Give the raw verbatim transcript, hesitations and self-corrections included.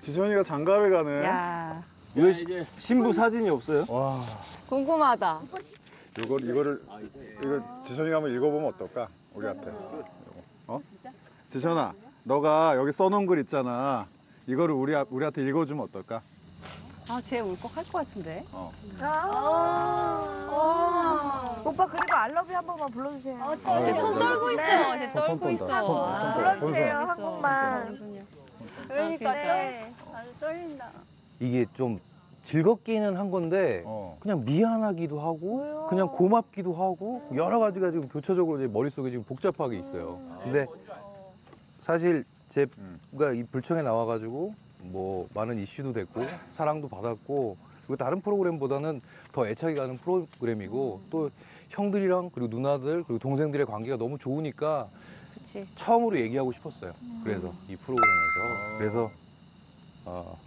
지선이가 장가를 가네. 야, 이거 시- 신부 사진이 없어요? 와, 궁금하다. 이거 이거를 이거 지선이가 한번 읽어보면 어떨까? 우리한테. 어? 지선아, 너가 여기 써놓은 글 있잖아. 이거를 우리 앞- 우리한테 읽어주면 어떨까? 아, 쟤 울컥할 것 같은데. 어. 아. 오빠 그리고 알러뷰 한 번만 불러주세요. 아, 쟤 손 네. 떨고 있어. 네. 쟤 손, 손 떨고 있어. 떤다. 손, 손 아, 떨어. 불러주세요 손, 한 손. 번만. 그러니까. 네. 아주 떨린다. 이게 좀 즐겁기는 한 건데 어. 그냥 미안하기도 하고 그냥 고맙기도 하고 여러 가지가 지금 교차적으로 제 머릿속에 지금 복잡하게 있어요. 근데 사실 제가 이 불청에 나와가지고 뭐 많은 이슈도 됐고 사랑도 받았고 그리고 다른 프로그램보다는 더 애착이 가는 프로그램이고 또 형들이랑 그리고 누나들 그리고 동생들의 관계가 너무 좋으니까 그치. 처음으로 얘기하고 싶었어요. 그래서 이 프로그램에서 그래서 어,